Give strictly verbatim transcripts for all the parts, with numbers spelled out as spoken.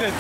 tête.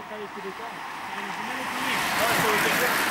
pas les coups de corps. On est mal étonné. Ouais, ça veut dire quoi?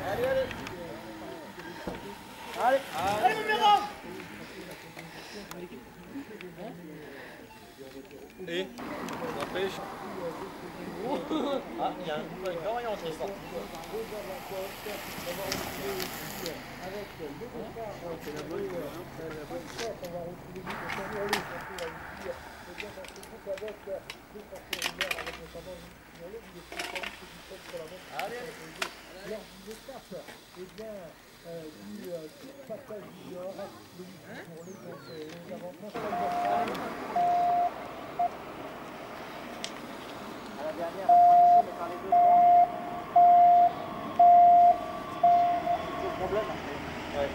Allez, allez. Allez, allez, mon Méran. Et ça pêche. Ah, il y a un coup avec Dorian qui est sorti. Allez, lors d'une étape, eh bien, euh, du passage du Nord, pour les avantages. À la dernière, on est par les deux points. C'est le problème. Ouais.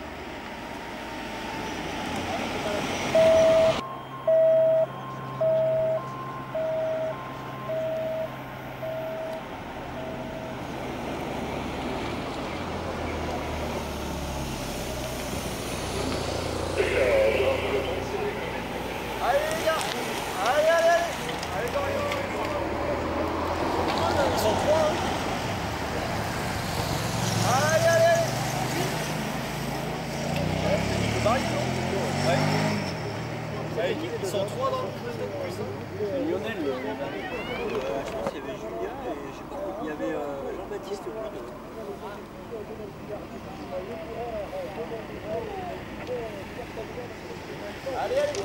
Allez les gars, allez, allez, allez, allez Dorian. Ils sont trois. Allez, allez, allez. C'est Marie, non? Ouais. Ils sont trois dans le plus. Lionel, euh, je pense qu'il y avait Julia et je sais pas, il y avait euh, Jean-Baptiste Wood. Allez, allez.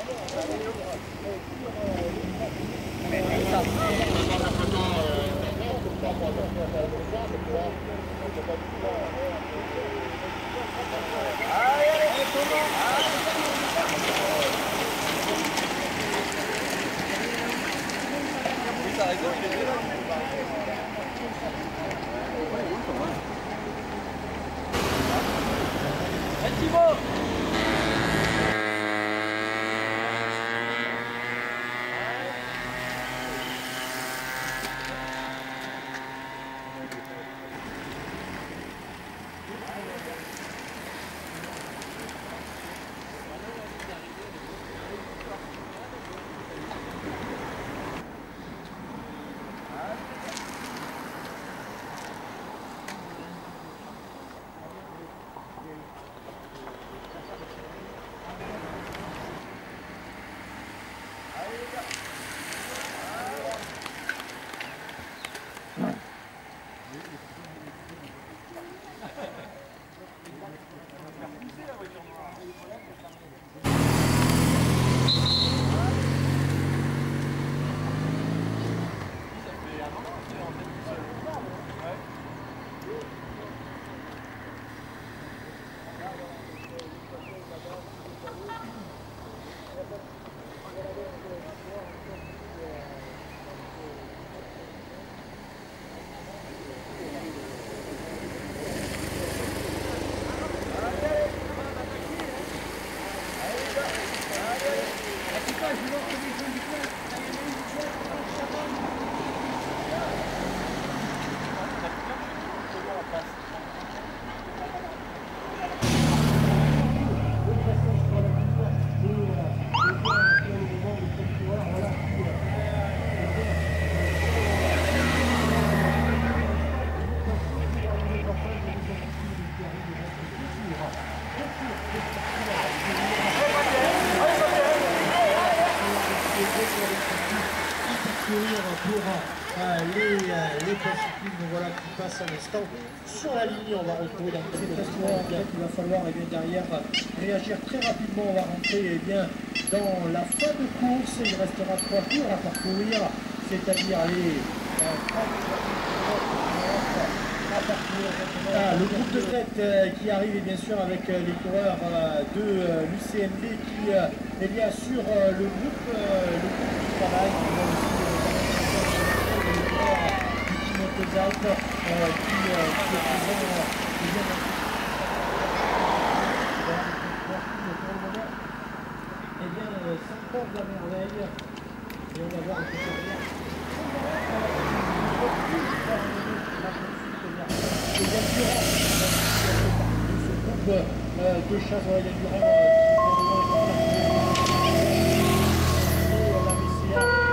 T'as raison, il est là. Et Thibaut. Pour euh, les, euh, les classiques, voilà, qui passent un instant sur la ligne. On va retrouver dans ces restaurants. Il va falloir eh bien, derrière réagir très rapidement. On va rentrer eh bien, dans la fin de course. Il restera trois tours à parcourir, c'est-à-dire les euh, ah, le groupe de tête euh, qui arrive et bien sûr avec euh, les coureurs euh, de euh, l'U C M B qui euh, est bien sur euh, le groupe euh, le groupe du travail. Des Alpes euh, qui, euh, qui est présent eh bien euh, s'emporte la merveille et on va voir un peu derrière et bien sûr ce groupe euh, de chasse, voilà, il y a Durand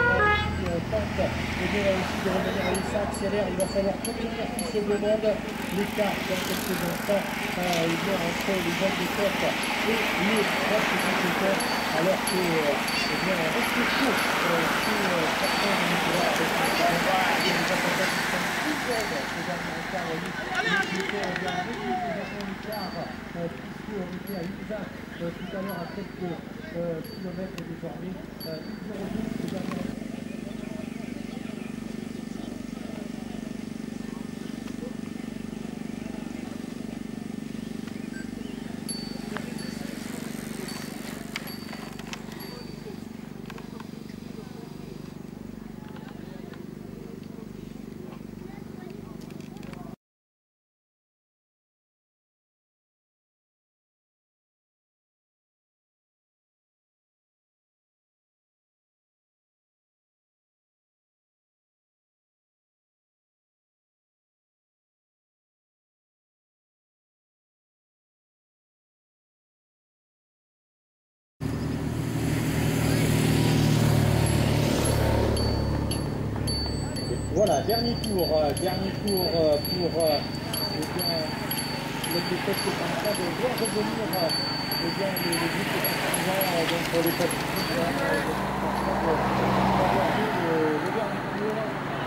et bien là aussi de revenir à ça accélère, il va falloir contenir tout ce beau monde l'écart dans quelques instants euh, bien, entre les hommes de tête et les trois spectateurs, alors que euh, eh bien, on reste chaud euh, sur euh, certains niveaux avec les attentats qui sont plus jeunes ces derniers écarts. Les peloton ont bien réduit ces derniers écarts euh, puisqu'on était à une vingt euh, tout à l'heure à quelques euh, kilomètres désormais, euh, une zéro douze ces derniers écarts. Voilà, dernier tour, euh, dernier tour euh, pour euh, eh bien, le défaite qui est en train de voir revenir euh, eh bien, les, les groupes qui sont présents euh, donc pour les positifs, euh, d'avoir vu le, le dernier tour.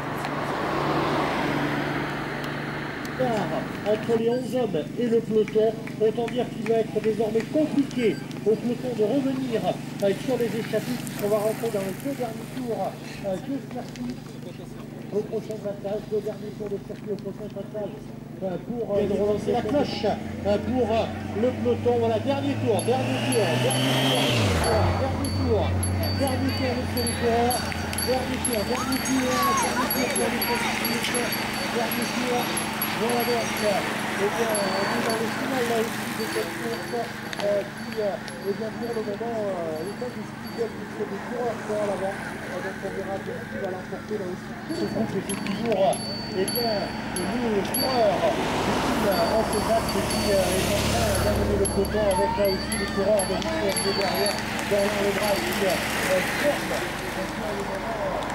Entre les onze hommes et le peloton, autant dire qu'il va être désormais compliqué au peloton de revenir euh, sur les échappées puisqu'on va rentrer dans les deux derniers tours euh, de circuit. Au prochain passage, deux derniers tours de circuit au prochain passage euh, pour euh, relancer la cloche euh, pour euh, le peloton. Voilà, dernier tour, dernier tour, dernier tour, dernier tour, dernier tour, monsieur le coureur, dernier tour, dernier tour, dernier tour pour les positifs, dernier tour. Voilà donc, eh bien, on est dans le final là aussi de cette course euh, qui, euh, eh bien, pour le moment, euh, est un des sujets puisque les coureurs sont à l'avant. Donc on verra bien qui va l'emporter là aussi. Ce groupe c'est toujours eh bien, le coureur qui en se battre et qui euh, est en train d'amener le peloton avec là aussi les coureurs de l'U C F derrière, derrière le bras qui euh, forment. Donc là, le moment,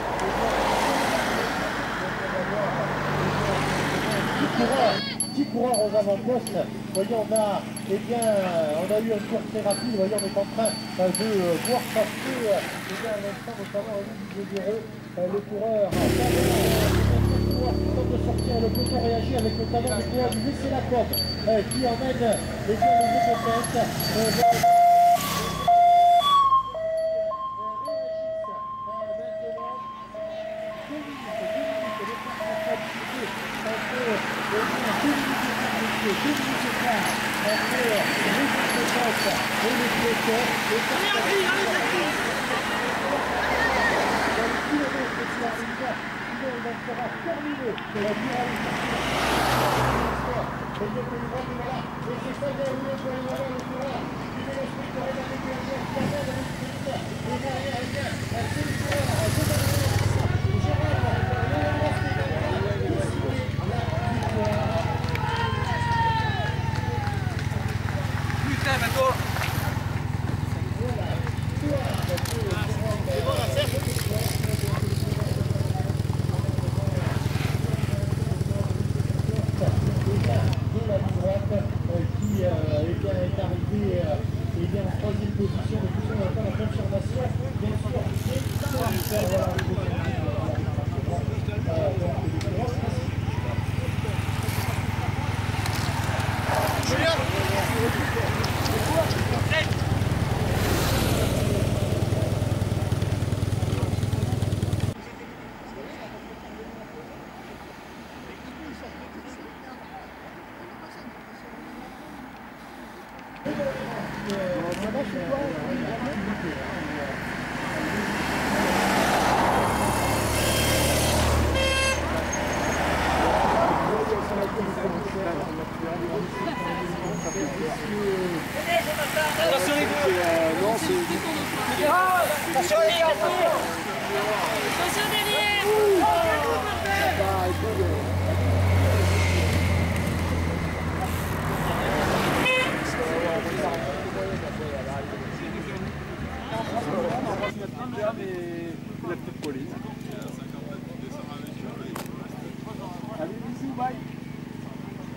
dix coureurs, dix coureurs aux avant-postes. Voyez, on a, eh bien, on a eu un tour très rapide. Voyez, on est en train euh, de euh, voir passer, euh, eh bien, à l'instant, notamment au niveau du zéro, euh, le coureur euh, tente de sortir. Le peloton réagit avec notamment le coureur du V C Lacombe euh, qui emmène eh bien, les deux têtes euh, vers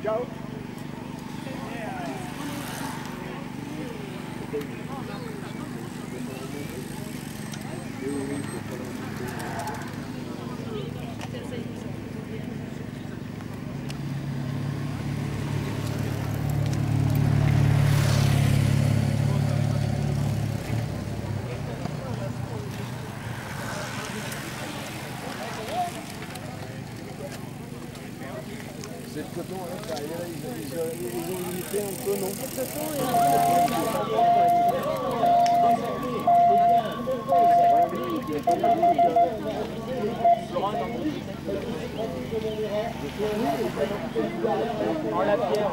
Ciao. C'est le coton, hein, ça arrive là, ils, ils, ils ont limité un peu, non? En la pierre,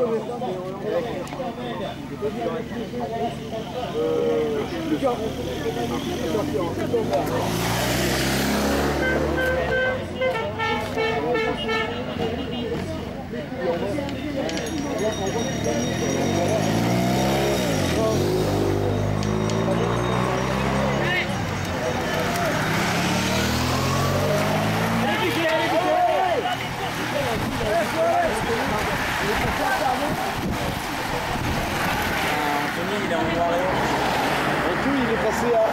Anthony, il est en noir et blanc. Et tout, il est passé à...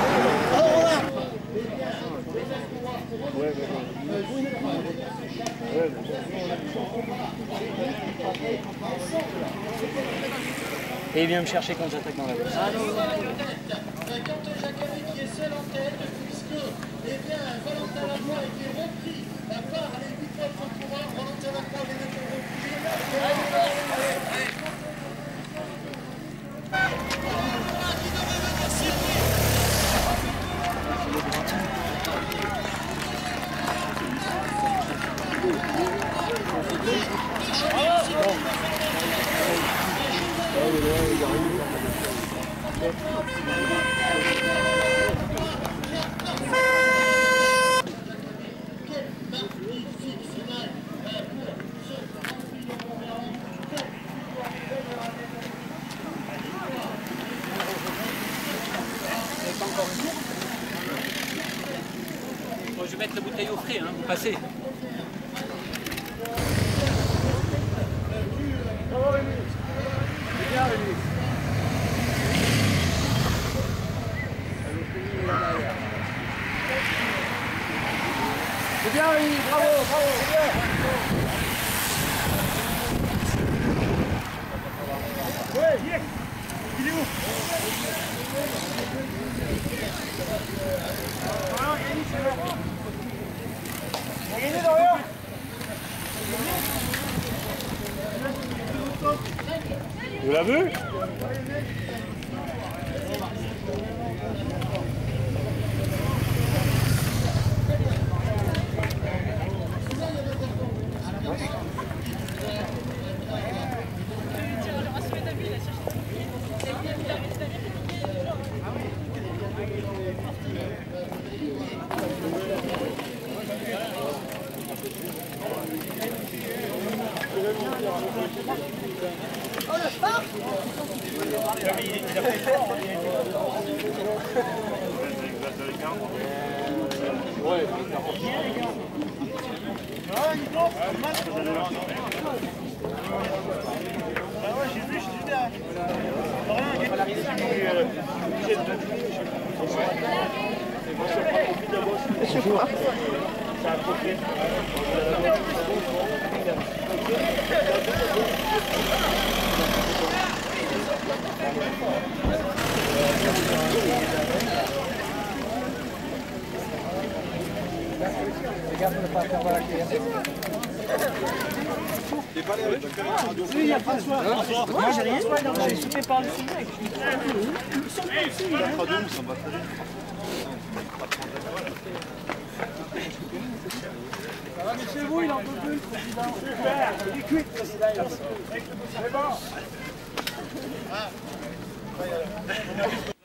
Ouais, mais... Ouais, mais... Et il vient me chercher quand j'attaque dans la bosse. Quentin Jacquemin qui est seul en tête, puisque eh bien, Valentin Lavoie a été repris par les huit autres coureurs. Valentin Lavoie vient d'être Bon, je vais mettre la bouteille au frais, hein, vous passez. C'est bien, oui, bravo, bravo, c'est bien. Ouais, viens. Il est où? Il est derrière. Vous l'avez vu? Oui, il y a François. Moi, j'ai rien. J'ai soupé par le mec. Ils sont pas ici. Ça va, mais chez vous, il en peut plus, le président. Super, il est cuit, le président. C'est bon.